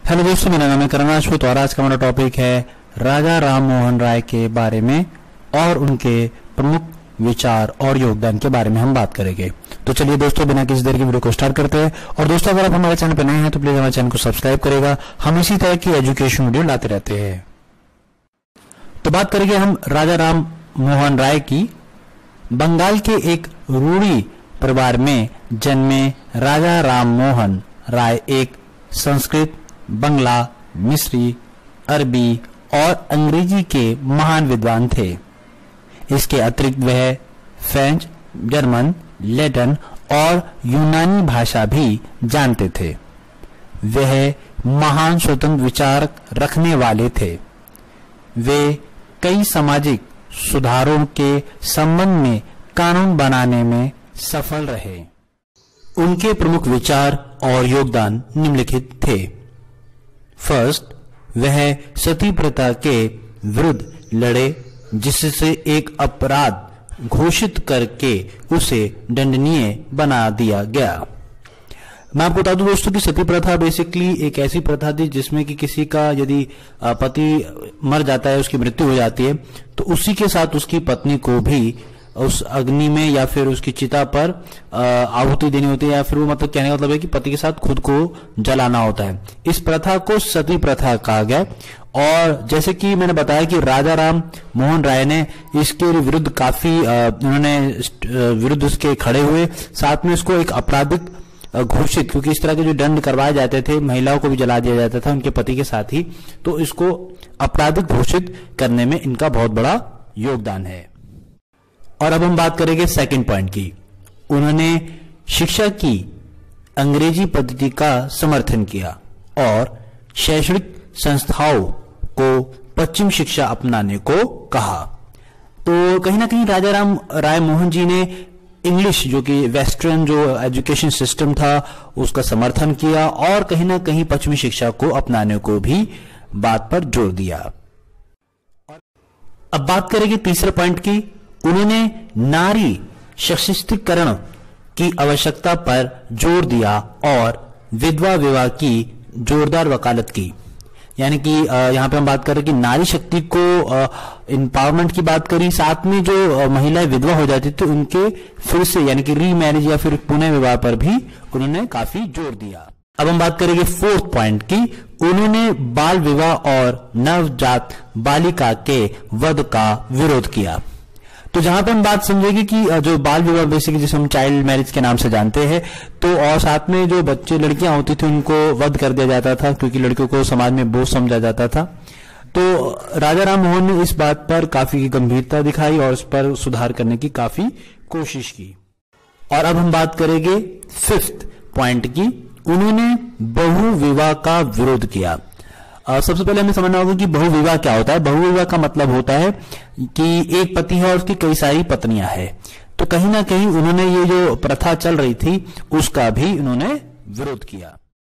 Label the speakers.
Speaker 1: Hello दोस्तों, मेरा नाम है करण राजपूत और आज का हमारा टॉपिक है राजा राम मोहन राय के बारे में और उनके प्रमुख विचार और योगदान के बारे में हम बात करेंगे। तो चलिए दोस्तों, बिना किसी देर की वीडियो को स्टार्ट करते हैं। और दोस्तों, अगर आप हमारे चैनल पर नए हैं तो प्लीज हमारे चैनल को सब्सक्राइब करेगा। हम इसी तरह की एजुकेशन वीडियो लाते रहते हैं। तो बात करेंगे हम राजा राम मोहन राय की। बंगाल के एक रूढ़ी परिवार में जन्मे राजा राम मोहन राय एक संस्कृत, बंगला, मिस्री, अरबी और अंग्रेजी के महान विद्वान थे। इसके अतिरिक्त वह फ्रेंच, जर्मन, लैटिन और यूनानी भाषा भी जानते थे। वह महान स्वतंत्र विचार रखने वाले थे। वे कई सामाजिक सुधारों के संबंध में कानून बनाने में सफल रहे। उनके प्रमुख विचार और योगदान निम्नलिखित थे। फर्स्ट, वह सती प्रथा के विरुद्ध लड़े, जिससे एक अपराध घोषित करके उसे दंडनीय बना दिया गया। मैं आपको बता दूं दोस्तों कि सती प्रथा बेसिकली एक ऐसी प्रथा थी जिसमें कि किसी का यदि पति मर जाता है, उसकी मृत्यु हो जाती है, तो उसी के साथ उसकी पत्नी को भी उस अग्नि में या फिर उसकी चिता पर आहुति देनी होती है, या फिर वो मतलब कहने का मतलब है कि पति के साथ खुद को जलाना होता है। इस प्रथा को सती प्रथा कहा गया। और जैसे कि मैंने बताया कि राजा राम मोहन राय ने इसके विरुद्ध काफी उन्होंने विरुद्ध इसके खड़े हुए, साथ में इसको एक आपराधिक घोषित, क्योंकि इस तरह के जो दंड करवाए जाते थे, महिलाओं को भी जला दिया जाता था उनके पति के साथ ही, तो इसको आपराधिक घोषित करने में इनका बहुत बड़ा योगदान है। और अब हम बात करेंगे सेकंड पॉइंट की। उन्होंने शिक्षा की अंग्रेजी पद्धति का समर्थन किया और शैक्षणिक संस्थाओं को पश्चिम शिक्षा अपनाने को कहा। तो कहीं ना कहीं राजा राम राय मोहन जी ने इंग्लिश, जो कि वेस्टर्न जो एजुकेशन सिस्टम था, उसका समर्थन किया और कहीं ना कहीं पश्चिमी शिक्षा को अपनाने को भी बात पर जोर दिया। अब बात करेंगे तीसरे पॉइंट की। उन्होंने नारी सशक्तिकरण की आवश्यकता पर जोर दिया और विधवा विवाह की जोरदार वकालत की। यानी कि यहां पे हम बात कर रहे हैं कि नारी शक्ति को एम्पावरमेंट की बात करी, साथ में जो महिलाएं विधवा हो जाती थी उनके फिर से यानी कि रीमैरिज या फिर पुनः विवाह पर भी उन्होंने काफी जोर दिया। अब हम बात करेंगे फोर्थ पॉइंट की। उन्होंने बाल विवाह और नवजात बालिका के वध का विरोध किया। तो जहां पर हम बात समझेंगे कि जो बाल विवाह बेसिकली जिसे हम चाइल्ड मैरिज के नाम से जानते हैं, तो और साथ में जो बच्चे लड़कियां होती थी उनको वध कर दिया जाता था, क्योंकि लड़कियों को समाज में बोझ समझा जाता था। तो राजा राम मोहन ने इस बात पर काफी गंभीरता दिखाई और इस पर सुधार करने की काफी कोशिश की। और अब हम बात करेंगे फिफ्थ पॉइंट की। उन्होंने बहु विवाह का विरोध किया। सबसे पहले हमें समझना होगा कि बहुविवाह क्या होता है। बहुविवाह का मतलब होता है कि एक पति है और उसकी कई सारी पत्नियां हैं। तो कहीं ना कहीं उन्होंने ये जो प्रथा चल रही थी उसका भी उन्होंने विरोध किया।